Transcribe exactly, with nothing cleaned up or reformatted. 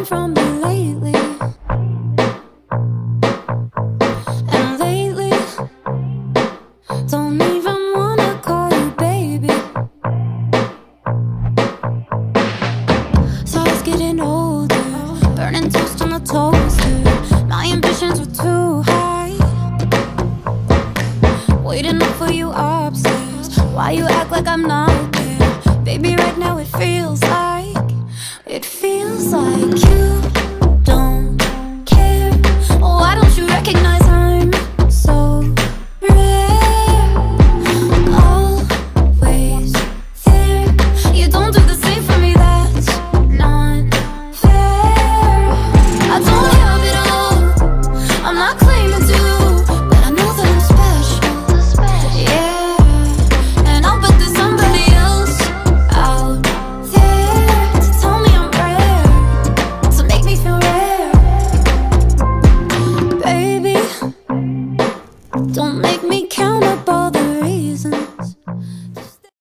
from me lately. And lately, don't even wanna call you baby. So I was getting older, burning toast on the toaster. My ambitions were too high, waiting up for you upstairs. Why you act like I'm not there? Baby, right now it feels like, it feels like you